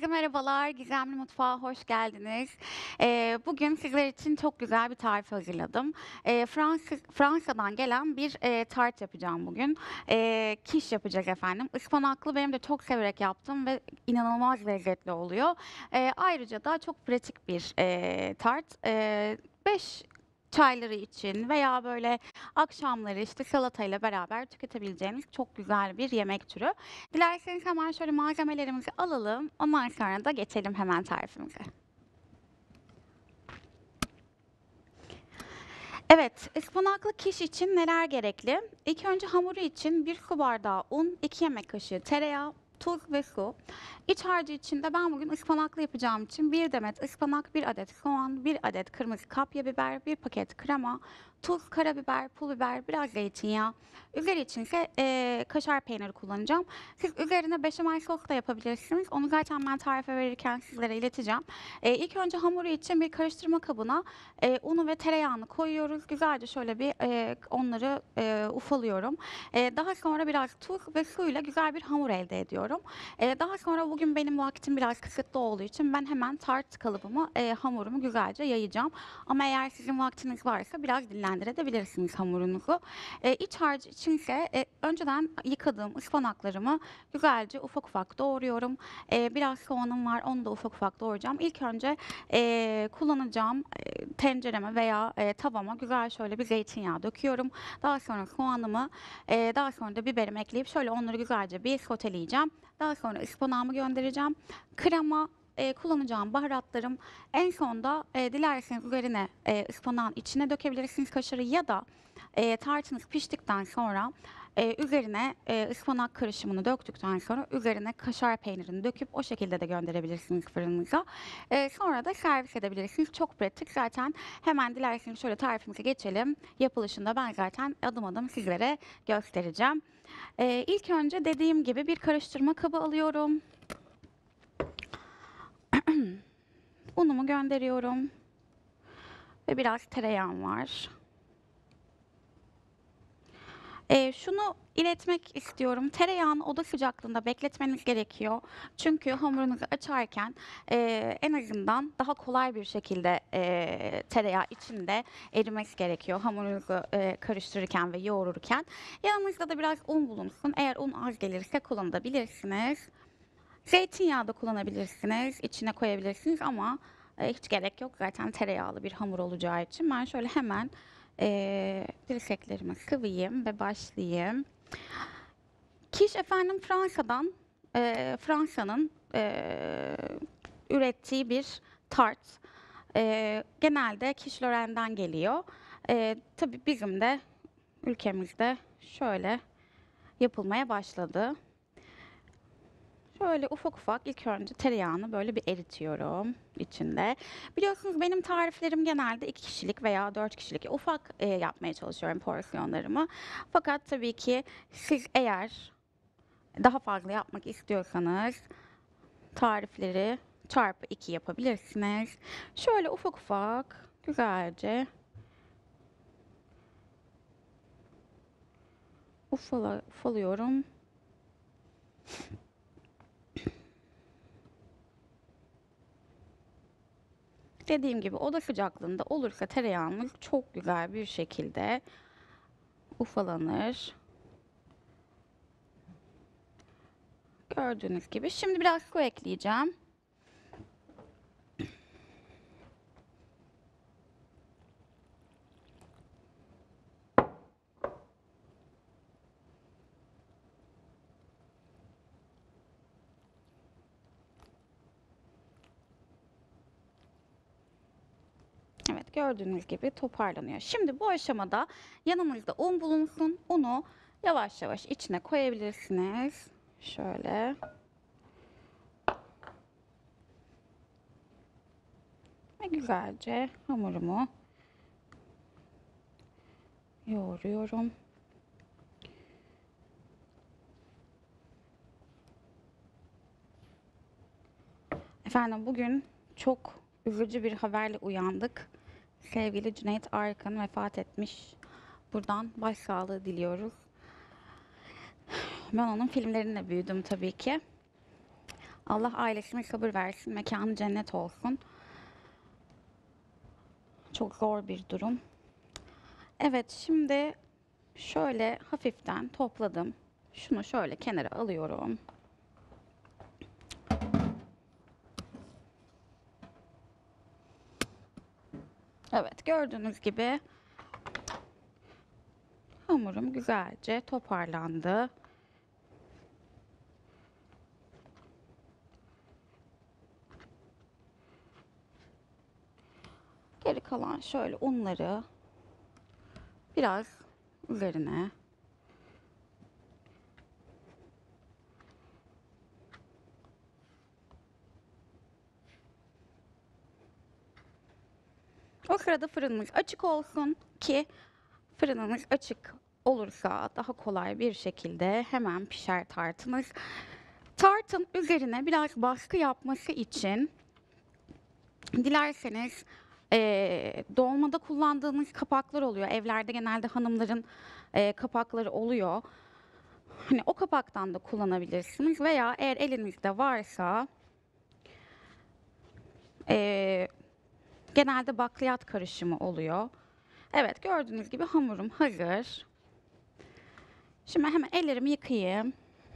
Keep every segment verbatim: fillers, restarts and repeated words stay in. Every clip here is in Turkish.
Herkese merhabalar, Gizemli Mutfağa hoş geldiniz. Eee, bugün sizler için çok güzel bir tarif hazırladım. Eee, Fransız Fransa'dan gelen bir, eee, tart yapacağım bugün. Eee, quiche yapacağız efendim. Ispanaklı, benim de çok severek yaptığım ve inanılmaz lezzetli oluyor. Eee, ayrıca da çok pratik bir, eee, tart. Eee, beş çayları için veya böyle akşamları, işte, salatayla beraber tüketebileceğiniz çok güzel bir yemek türü. Dilerseniz hemen şöyle malzemelerimizi alalım. Ondan sonra da geçelim hemen tarifimize. Evet, ıspanaklı kiş için neler gerekli? İlk önce hamuru için bir su bardağı un, iki yemek kaşığı tereyağı, tuz ve su. İç harcı için de ben bugün ıspanaklı yapacağım için bir demet ıspanak, bir adet soğan, bir adet kırmızı kapya biber, bir paket krema, tuz, karabiber, pul biber, biraz zeytinyağı. Üzeri için ise eee, kaşar peyniri kullanacağım. Siz üzerine beşamel sos da yapabilirsiniz. Onu zaten ben tarife verirken sizlere ileteceğim. Eee ilk önce hamuru için bir karıştırma kabına Eee, unu ve tereyağını koyuyoruz. Güzelce şöyle bir, eee, onları, eee, ufalıyorum. Eee, daha sonra biraz tuz ve suyla güzel bir hamur elde ediyorum. Eee, daha sonra bugün benim vaktim biraz kısıtlı olduğu için ben hemen tart kalıbıma, eee, hamurumu güzelce yayacağım. Ama eğer sizin vaktiniz varsa biraz dinlendirebilirsiniz hamurunuzu. Eee, iç harcı içinse, eee, önceden yıkadığım ıspanaklarımı güzelce ufak ufak doğruyorum. Eee, biraz soğanım var, onu da ufak ufak doğrayacağım. İlk önce, eee, kullanacağım, tencereme veya, eee, tavama güzel şöyle bir zeytinyağı döküyorum. Daha sonra soğanımı, eee, daha sonra da biberimi ekleyip şöyle onları güzelce bir soteleyeceğim. Daha sonra ıspanağımı göndereceğim. Krema, eee, kullanacağım baharatlarım. En sonda, eee, dilerseniz üzerine, eee, ıspanağın içine dökebilirsiniz kaşarı ya da, eee, tarçınız piştikten sonra, eee, üzerine, eee, ıspanak karışımını döktükten sonra üzerine kaşar peynirini döküp o şekilde de gönderebilirsiniz fırınınıza. Eee, sonra da servis edebilirsiniz. Çok pratik. Zaten hemen dilerseniz şöyle tarifimize geçelim. Yapılışında ben zaten adım adım sizlere göstereceğim. Eee, ilk önce dediğim gibi bir karıştırma kabı alıyorum. Unumu gönderiyorum ve biraz tereyağım var. Eee, şunu iletmek istiyorum, tereyağını oda sıcaklığında bekletmeniz gerekiyor. Çünkü hamurunuzu açarken, eee, en azından daha kolay bir şekilde, eee, tereyağı içinde erimesi gerekiyor hamurunuzu, eee, karıştırırken ve yoğururken. Yanınızda da biraz un bulunsun. Eğer un az gelirse kullanabilirsiniz. Zeytinyağı da kullanabilirsiniz, içine koyabilirsiniz ama, eee, hiç gerek yok. Zaten tereyağlı bir hamur olacağı için. Ben şöyle hemen, eee, dirseklerimi sıvayayım ve başlayayım. Kiş efendim Fransa'dan, eee, Fransa'nın, eee, ürettiği bir tart. Eee, genelde Quiche Lorraine'den geliyor. Eee, tabii bizim de ülkemizde şöyle yapılmaya başladı. Şöyle ufak ufak ilk önce tereyağını böyle bir eritiyorum içinde. Biliyorsunuz benim tariflerim genelde iki kişilik veya dört kişilik ufak, eee, yapmaya çalışıyorum porsiyonlarımı. Fakat tabii ki siz eğer daha fazla yapmak istiyorsanız tarifleri çarpı iki yapabilirsiniz. Şöyle ufak ufak güzelce ufala, ufalıyorum. Dediğim gibi oda sıcaklığında olursa tereyağımız çok güzel bir şekilde ufalanır. Gördüğünüz gibi. Şimdi biraz su ekleyeceğim. Evet, gördüğünüz gibi toparlanıyor. Şimdi bu aşamada yanımızda un bulunsun. Unu yavaş yavaş içine koyabilirsiniz. Şöyle. Ve güzelce hamurumu yoğuruyorum. Efendim bugün çok üzücü bir haberle uyandık. Sevgili Cüneyt Arkın vefat etmiş. Buradan başsağlığı diliyoruz. Ben onun filmlerinle büyüdüm tabii ki. Allah ailesine sabır versin, mekanı cennet olsun. Çok zor bir durum. Evet, şimdi şöyle hafiften topladım. Şunu şöyle kenara alıyorum. Evet, gördüğünüz gibi hamurum güzelce toparlandı. Geri kalan şöyle unları biraz üzerine o sırada fırınımız açık olsun ki fırınımız açık olursa daha kolay bir şekilde hemen pişer tartımız. Tartın üzerine biraz baskı yapması için dilerseniz eee, dolmada kullandığınız kapaklar oluyor. Evlerde genelde hanımların eee, kapakları oluyor. Hani o kapaktan da kullanabilirsiniz veya eğer elinizde varsa eee, genelde bakliyat karışımı oluyor. Evet, gördüğünüz gibi hamurum hazır. Şimdi hemen ellerimi yıkayayım.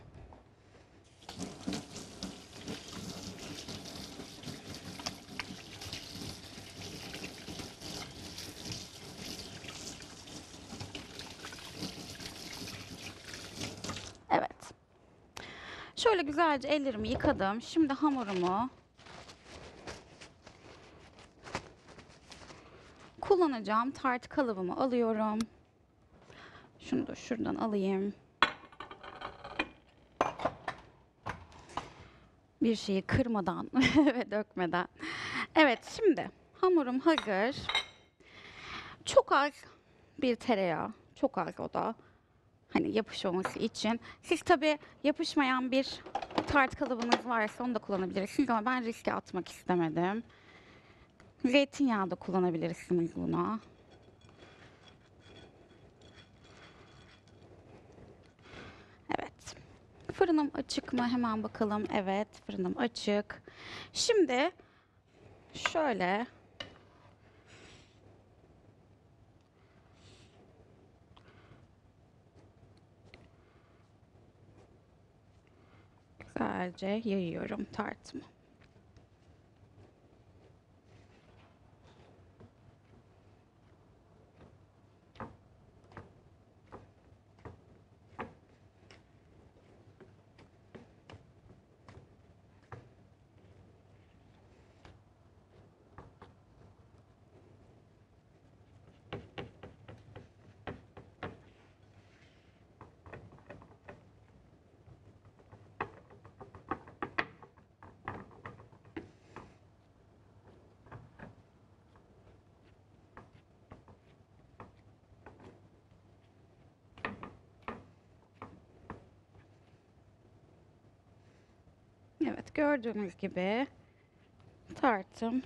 Evet. Şöyle güzelce ellerimi yıkadım. Şimdi hamurumu kullanacağım tart kalıbımı alıyorum. Şunu da şuradan alayım. Bir şeyi kırmadan ve dökmeden. Evet, şimdi hamurum hazır. Çok az bir tereyağı, çok az o da. Hani yapışmaması için. Siz tabii yapışmayan bir tart kalıbınız varsa onu da kullanabilirsiniz ama ben riske atmak istemedim. Zeytinyağı da kullanabilirsiniz buna. Evet. Fırınım açık mı? Hemen bakalım. Evet, fırınım açık. Şimdi şöyle güzelce yayıyorum tartımı. Evet, gördüğünüz gibi tartım.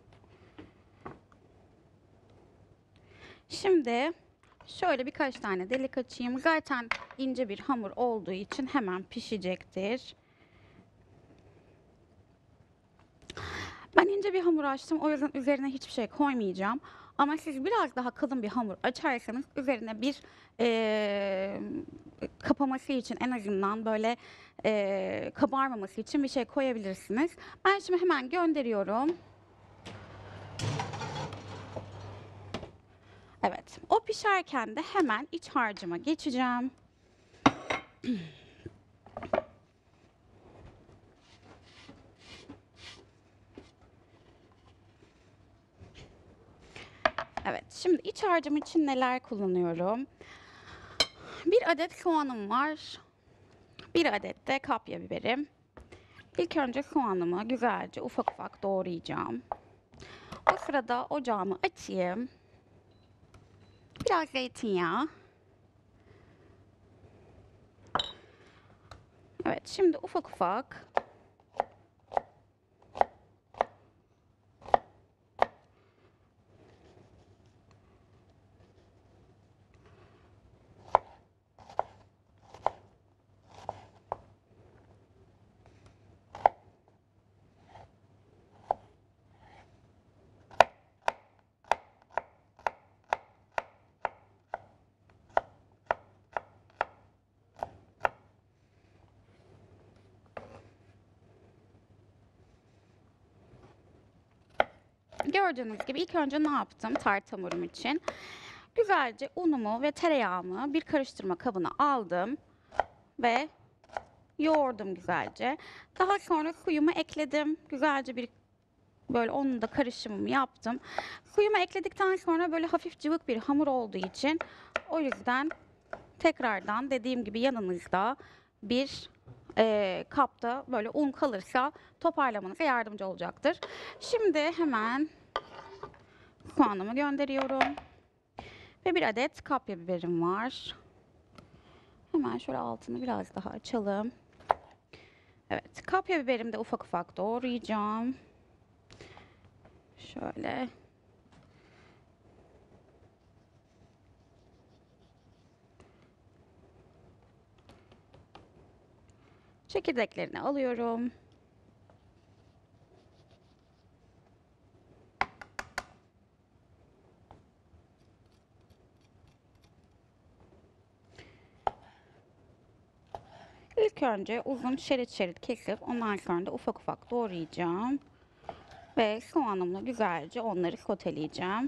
Şimdi şöyle birkaç tane delik açayım. Zaten ince bir hamur olduğu için hemen pişecektir. Ben ince bir hamur açtım. O yüzden üzerine hiçbir şey koymayacağım. Ama siz biraz daha kalın bir hamur açarsanız üzerine bir eee, kapaması için en azından böyle eee, kabarmaması için bir şey koyabilirsiniz. Ben şimdi hemen gönderiyorum. Evet, o pişerken de hemen iç harcıma geçeceğim. Evet, şimdi iç harcım için neler kullanıyorum? Bir adet soğanım var. Bir adet de kapya biberim. İlk önce soğanımı güzelce ufak ufak doğrayacağım. O sırada ocağımı açayım. Biraz zeytinyağı. Evet, şimdi ufak ufak Gördüğünüz gibi ilk önce ne yaptım tart hamurum için? Güzelce unumu ve tereyağımı bir karıştırma kabına aldım ve yoğurdum güzelce. Daha sonra suyumu ekledim. Güzelce bir böyle onun da karışımımı yaptım. Suyumu ekledikten sonra böyle hafif cıvık bir hamur olduğu için o yüzden tekrardan dediğim gibi yanınızda bir e, kapta böyle un kalırsa toparlamanıza yardımcı olacaktır. Şimdi hemen soğanımı gönderiyorum. Ve bir adet kapya biberim var. Hemen şöyle altını biraz daha açalım. Evet, kapya biberimi de ufak ufak doğrayacağım. Şöyle. Çekirdeklerini alıyorum. İlk önce uzun şerit şerit kesip ondan sonra da ufak ufak doğrayacağım. Ve soğanımla güzelce onları soteleyeceğim.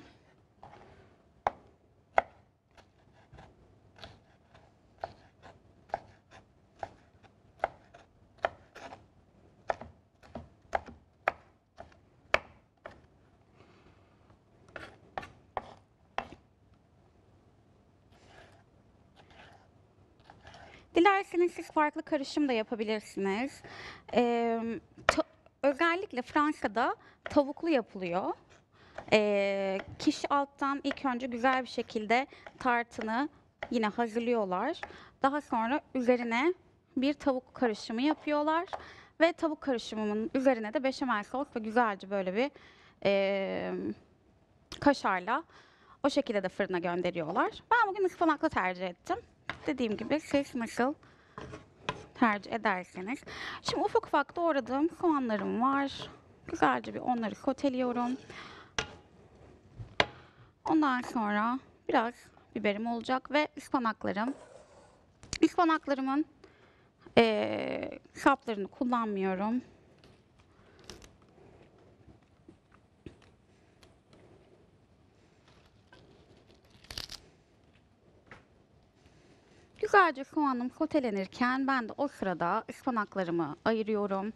Dilerseniz siz farklı karışım da yapabilirsiniz. Ee, ta- özellikle Fransa'da tavuklu yapılıyor. Ee, kişi alttan ilk önce güzel bir şekilde tartını yine hazırlıyorlar. Daha sonra üzerine bir tavuk karışımı yapıyorlar. Ve tavuk karışımının üzerine de beşamel sos ve güzelce böyle bir ee, kaşarla o şekilde de fırına gönderiyorlar. Ben bugün ıspanaklı tercih ettim. Dediğim gibi siz nasıl tercih ederseniz. Şimdi ufak ufak doğradığım soğanlarım var. Güzelce bir onları soteliyorum. Ondan sonra biraz biberim olacak ve ıspanaklarım. Ispanaklarımın eee saplarını kullanmıyorum. Güzelce soğanım sotelenirken ben de o sırada ıspanaklarımı ayırıyorum.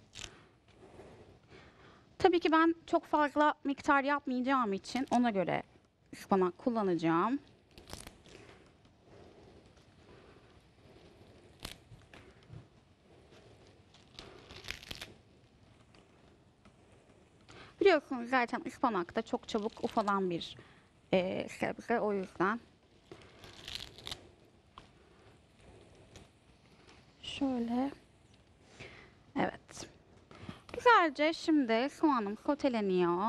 Tabii ki ben çok fazla miktar yapmayacağım için ona göre ıspanak kullanacağım. Biliyorsunuz zaten ıspanak da çok çabuk ufalan bir e, sebze, o yüzden. Şöyle. Evet. Güzelce şimdi soğanım soteleniyor.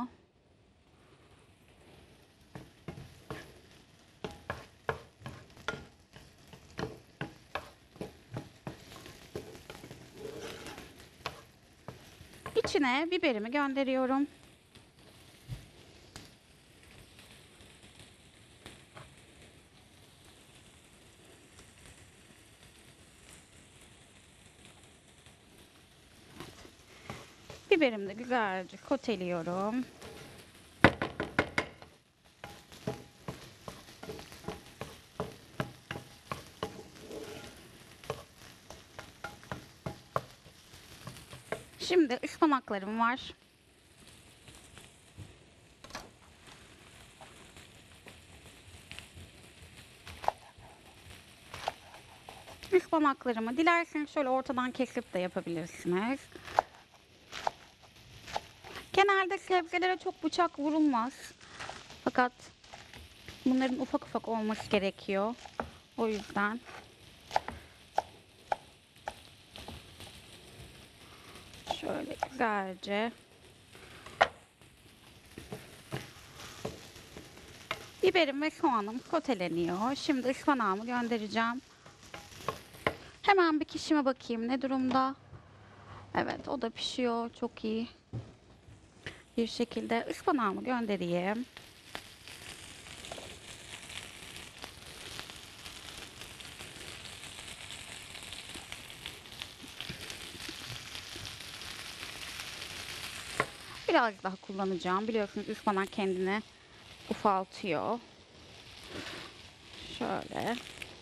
İçine biberimi gönderiyorum. Biberimi de güzelce soteliyorum. Şimdi ıspanaklarım var. Ispanaklarımı dilerseniz şöyle ortadan kesip de yapabilirsiniz. Genelde sebzelere çok bıçak vurulmaz. Fakat bunların ufak ufak olması gerekiyor. O yüzden. Şöyle güzelce. Biberim ve soğanım soteleniyor. Şimdi ıspanağımı göndereceğim. Hemen bir kişime bakayım ne durumda. Evet, o da pişiyor. Çok iyi bir şekilde ıspanağımı göndereyim. Biraz daha kullanacağım. Biliyorsunuz ıspanak kendini ufaltıyor. Şöyle.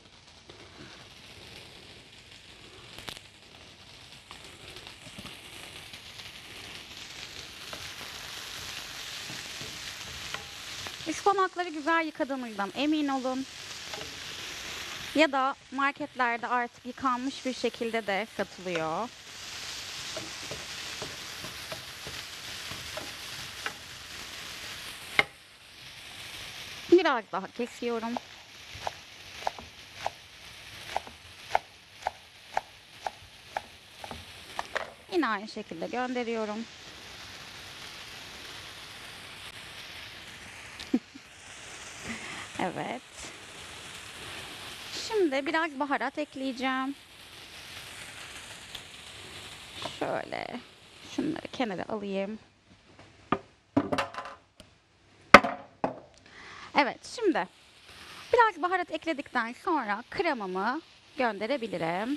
Ispanakları güzel yıkadığınızdan emin olun. Ya da marketlerde artık yıkanmış bir şekilde de satılıyor. Biraz daha kesiyorum. Yine aynı şekilde gönderiyorum. Evet. Şimdi biraz baharat ekleyeceğim. Şöyle şunları kenara alayım. Evet, şimdi biraz baharat ekledikten sonra kremamı gönderebilirim.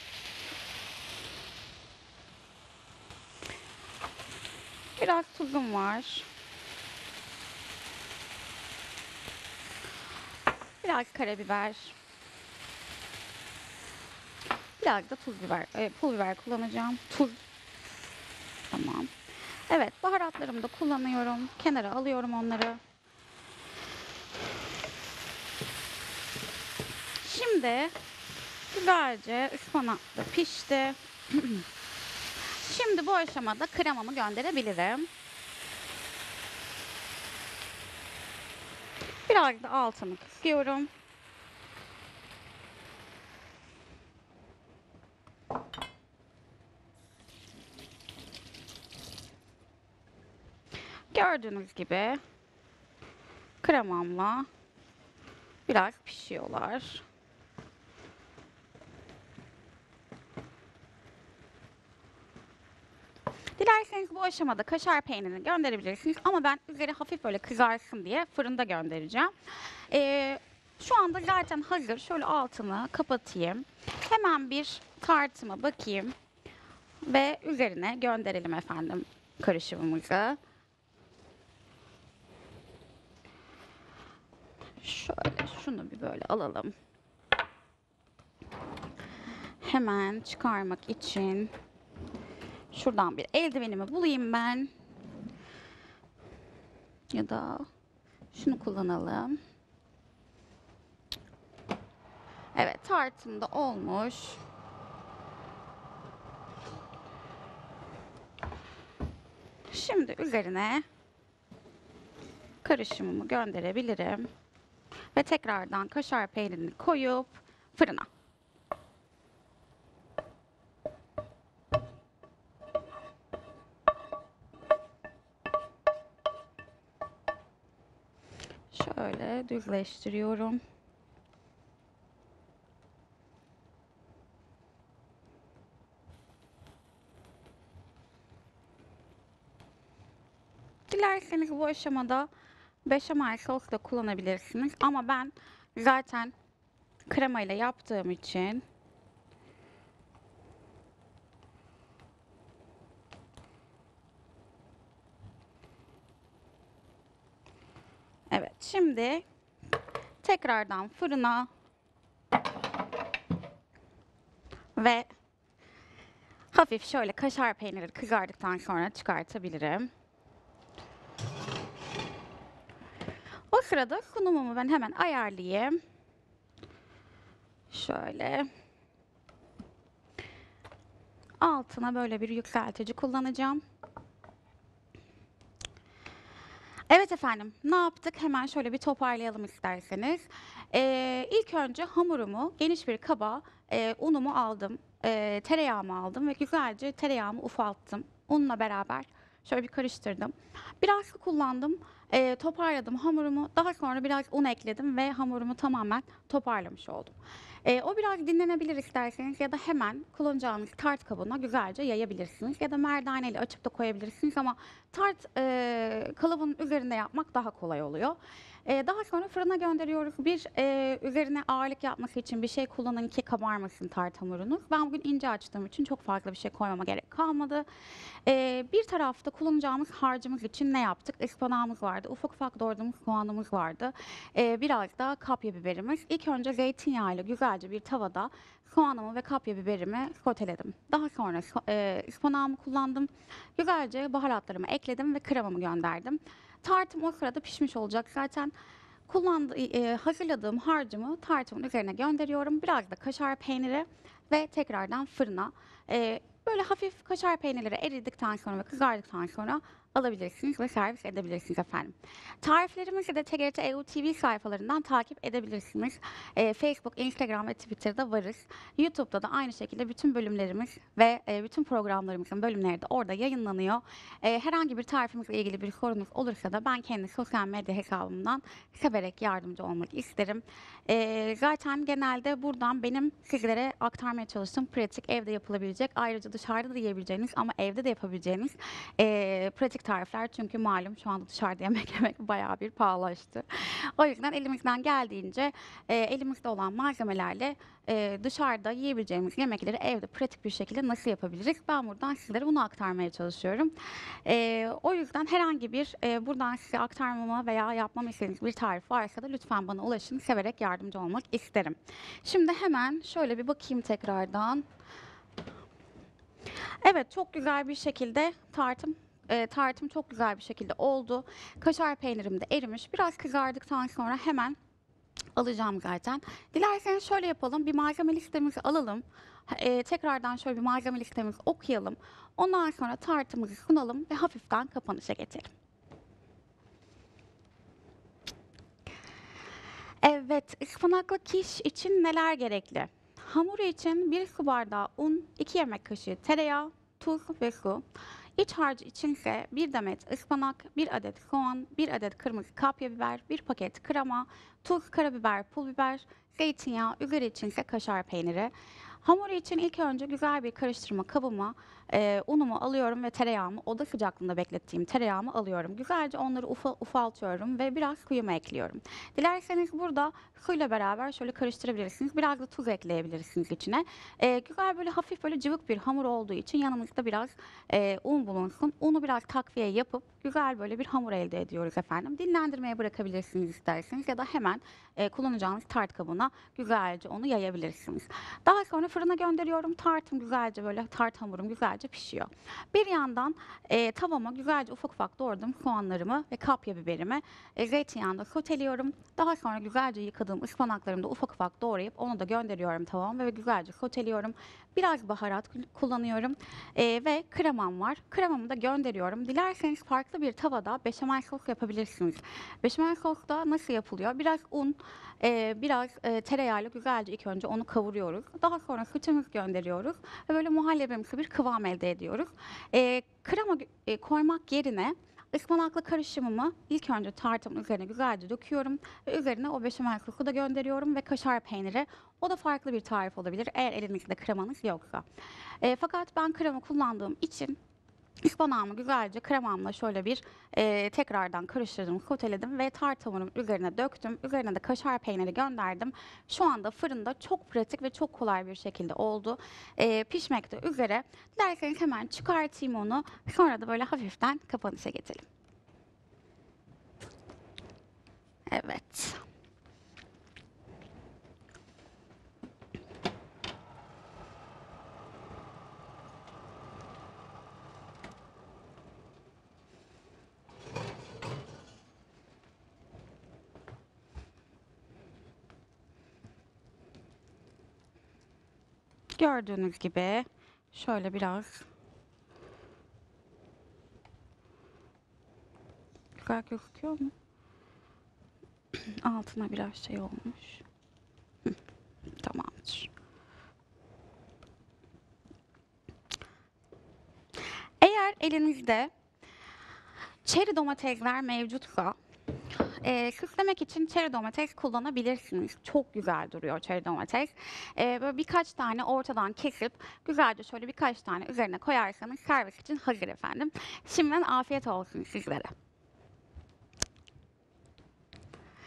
Biraz tuzum var. Biraz karabiber. Biraz da tuz biber, e, pul biber kullanacağım. Tuz. Tamam. Evet, baharatlarımı da kullanıyorum. Kenara alıyorum onları. Şimdi güzelce ıspanak da pişti. Şimdi bu aşamada kremamı gönderebilirim. Biraz da altını kısıyorum. Gördüğünüz gibi kremamla biraz pişiyorlar. Dilerseniz bu aşamada kaşar peynirini gönderebilirsiniz ama ben üzeri hafif böyle kızarsın diye fırında göndereceğim. Ee, şu anda zaten hazır. Şöyle altını kapatayım. Hemen bir tartıma bakayım ve üzerine gönderelim efendim karışımımızı. Şöyle şunu bir böyle alalım. Hemen çıkarmak için şuradan bir eldivenimi bulayım ben. Ya da şunu kullanalım. Evet, tartım da olmuş. Şimdi üzerine karışımımı gönderebilirim. Ve tekrardan kaşar peynirini koyup fırına. Şöyle düzleştiriyorum. Dilerseniz bu aşamada beşamel sos da kullanabilirsiniz. Ama ben zaten krema ile yaptığım için evet, şimdi tekrardan fırına ve hafif şöyle kaşar peyniri kızardıktan sonra çıkartabilirim. O sırada sunumumu ben hemen ayarlayayım. Şöyle altına böyle bir yükseltici kullanacağım. Evet efendim, ne yaptık? Hemen şöyle bir toparlayalım isterseniz. Ee, ilk önce hamurumu geniş bir kaba, e, unumu aldım, e, tereyağımı aldım ve güzelce tereyağımı ufalttım. Unla beraber şöyle bir karıştırdım. Biraz su kullandım, e, toparladım hamurumu. Daha sonra biraz un ekledim ve hamurumu tamamen toparlamış oldum. E, o biraz dinlenebilir isterseniz ya da hemen kullanacağınız tart kabına güzelce yayabilirsiniz. Ya da merdaneyle açıp da koyabilirsiniz ama tart e, kalıbın üzerinde yapmak daha kolay oluyor. Ee, daha sonra fırına gönderiyoruz. Bir e, üzerine ağırlık yapması için bir şey kullanın ki kabarmasın tart hamurunuz. Ben bugün ince açtığım için çok fazla bir şey koymama gerek kalmadı. Ee, bir tarafta kullanacağımız harcımız için ne yaptık? Ispanağımız vardı, ufak ufak doğradığımız soğanımız vardı. Ee, biraz da kapya biberimiz. İlk önce zeytinyağıyla güzelce bir tavada soğanımı ve kapya biberimi soteledim. Daha sonra so- e, ıspanağımı kullandım. Güzelce baharatlarımı ekledim ve kremamı gönderdim. Tartım o sırada pişmiş olacak zaten. Kullandığı, e, hazırladığım harcımı tartımın üzerine gönderiyorum. Biraz da kaşar peyniri ve tekrardan fırına. E, böyle hafif kaşar peynirleri eridikten sonra ve kızardıktan sonra alabilirsiniz ve servis edebilirsiniz efendim. Tariflerimizi de T G R T E U T V sayfalarından takip edebilirsiniz. E, Facebook, Instagram ve Twitter'da varız. YouTube'da da aynı şekilde bütün bölümlerimiz ve e, bütün programlarımızın bölümleri de orada yayınlanıyor. E, herhangi bir tarifimizle ilgili bir sorunuz olursa da ben kendi sosyal medya hesabımdan severek yardımcı olmak isterim. E, zaten genelde buradan benim sizlere aktarmaya çalıştığım pratik, evde yapılabilecek, ayrıca dışarıda da yiyebileceğiniz ama evde de yapabileceğiniz e, pratik tarifler. Çünkü malum şu anda dışarıda yemek yemek bayağı bir pahalaştı. O yüzden elimizden geldiğince e, elimizde olan malzemelerle e, dışarıda yiyebileceğimiz yemekleri evde pratik bir şekilde nasıl yapabiliriz? Ben buradan sizlere bunu aktarmaya çalışıyorum. E, o yüzden herhangi bir e, buradan size aktarmama veya yapmamı istediğiniz bir tarif varsa da lütfen bana ulaşın. Severek yardımcı olmak isterim. Şimdi hemen şöyle bir bakayım tekrardan. Evet, çok güzel bir şekilde tartım e, tartım çok güzel bir şekilde oldu. Kaşar peynirim de erimiş. Biraz kızardıktan sonra hemen alacağım zaten. Dilerseniz şöyle yapalım. Bir malzeme listemizi alalım. E, tekrardan şöyle bir malzeme listemizi okuyalım. Ondan sonra tartımızı sunalım ve hafiften kapanışa geçelim. Evet, ıspanaklı kiş için neler gerekli? Hamuru için bir su bardağı un, iki yemek kaşığı tereyağı, tuz ve su. İç harcı içinse bir demet ıspanak, bir adet soğan, bir adet kırmızı kapya biber, bir paket krema, tuz, karabiber, pul biber, zeytinyağı, üzeri içinse kaşar peyniri. Hamuru için ilk önce güzel bir karıştırma kabıma e, unumu alıyorum ve tereyağımı oda sıcaklığında beklettiğim tereyağımı alıyorum. Güzelce onları ufa, ufaltıyorum ve biraz suyumu ekliyorum. Dilerseniz burada suyla beraber şöyle karıştırabilirsiniz. Biraz da tuz ekleyebilirsiniz içine. E, güzel böyle hafif böyle cıvık bir hamur olduğu için yanımızda biraz e, un bulunsun. Unu biraz takviye yapıp güzel böyle bir hamur elde ediyoruz efendim. Dinlendirmeye bırakabilirsiniz isterseniz ya da hemen e, kullanacağınız tart kabına güzelce onu yayabilirsiniz. Daha sonra fırına gönderiyorum. Tartım güzelce böyle tart hamurum güzelce pişiyor. Bir yandan e, tavama güzelce ufak ufak doğradığım soğanlarımı ve kapya biberimi e, zeytinyağında soteliyorum. Daha sonra güzelce yıkadığım ıspanaklarımı da ufak ufak doğrayıp onu da gönderiyorum tavama ve güzelce soteliyorum. Biraz baharat kullanıyorum e, ve kremam var. Kremamı da gönderiyorum. Dilerseniz farklı bir tavada beşamel sos yapabilirsiniz. Beşamel sos da nasıl yapılıyor? Biraz un, e, biraz e, tereyağıyla güzelce ilk önce onu kavuruyoruz. Daha sonra sütümüzü gönderiyoruz ve böyle muhallebimsi bir kıvam elde ediyoruz. E, krema e, koymak yerine ıspanaklı karışımımı ilk önce tartımın üzerine güzelce döküyorum ve üzerine o beşamel sosu da gönderiyorum ve kaşar peyniri. O da farklı bir tarif olabilir eğer elinizde kremanız yoksa. E, fakat ben krema kullandığım için İspanağımı güzelce kremamla şöyle bir e, tekrardan karıştırdım, soteledim ve tart hamurumun üzerine döktüm. Üzerine de kaşar peyniri gönderdim. Şu anda fırında çok pratik ve çok kolay bir şekilde oldu. E, pişmekte üzere. Dilerseniz hemen çıkartayım onu. Sonra da böyle hafiften kapanışa geçelim. Evet. Gördüğünüz gibi şöyle biraz güzel gözüküyor mu? Altına biraz şey olmuş. Hı, tamamdır. Eğer elinizde çeri domatesler mevcutsa e, süslemek için çeri domates kullanabilirsiniz. Çok güzel duruyor çeri domates. E, böyle birkaç tane ortadan kesip güzelce şöyle birkaç tane üzerine koyarsanız servis için hazır efendim. Şimdiden afiyet olsun sizlere.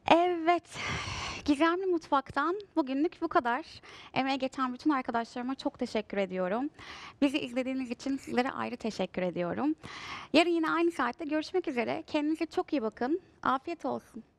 Evet, Gizemli Mutfak'tan bugünlük bu kadar. Emeğe geçen bütün arkadaşlarıma çok teşekkür ediyorum. Bizi izlediğiniz için sizlere ayrı teşekkür ediyorum. Yarın yine aynı saatte görüşmek üzere. Kendinize çok iyi bakın. Afiyet olsun.